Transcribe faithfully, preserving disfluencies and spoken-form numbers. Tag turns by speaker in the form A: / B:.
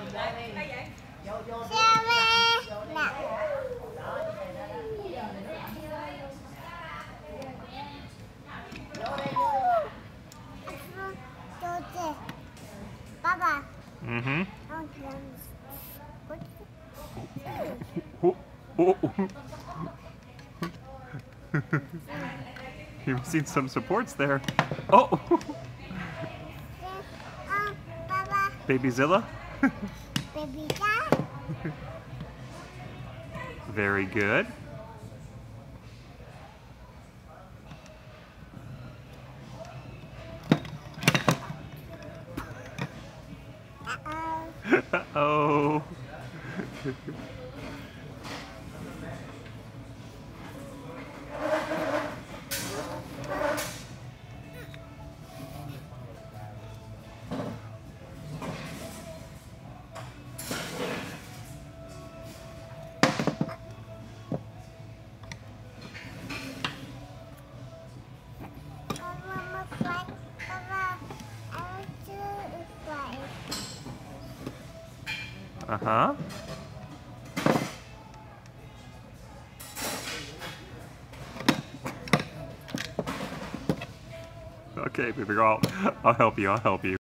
A: Papa.
B: Mm-hmm. You've seen some supports there. Oh! Baby-zilla?
A: Baby-zilla.
B: Very good. Uh-oh. Uh-huh. Okay, baby girl, I'll help you, I'll help you.